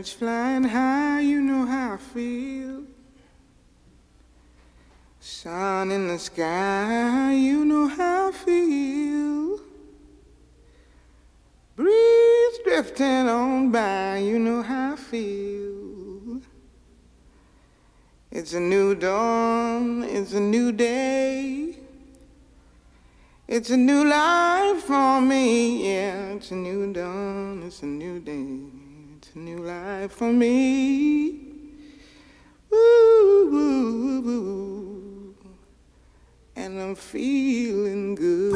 Birds flying high, you know how I feel. Sun in the sky, you know how I feel. Breeze drifting on by, you know how I feel. It's a new dawn, it's a new day. It's a new life for me, yeah. It's a new dawn, it's a new day. It's a new life for me. Woo, woo, woo. And I'm feeling good.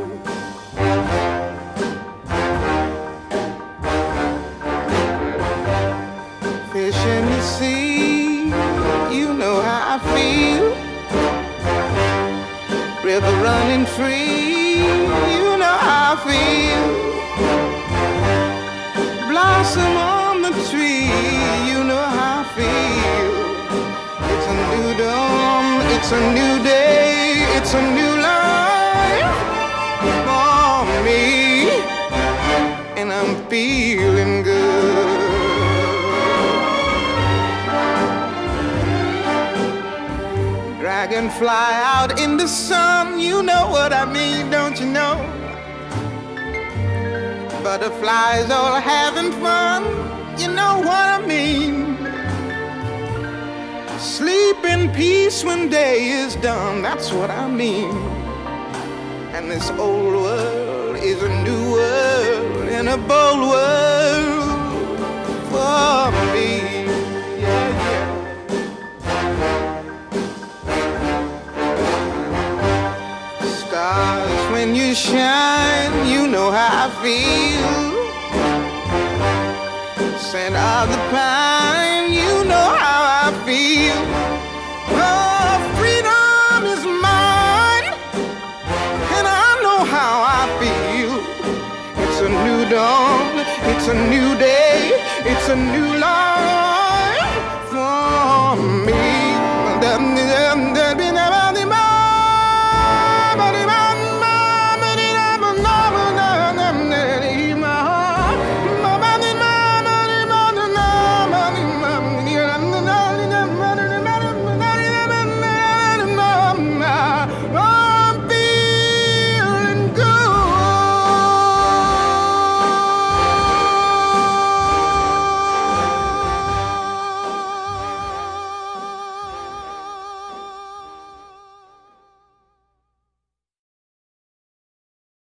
Fish in the sea, you know how I feel. River running free, you know how I feel. Blossom on the tree, you know how I feel. It's a new dawn, it's a new day, it's a new life for me, and I'm feeling good. Dragonfly out in the sun, you know what I mean, don't you know? Butterflies all having fun, you know what I mean. Sleep in peace when day is done, that's what I mean. And this old world is a new world, and a bold world for me. Yeah, yeah. Stars, when you shine, you know how I feel. Scent of the pine, you know how I feel. Oh, freedom is mine, and I know how I feel. It's a new dawn, it's a new day, it's a new life.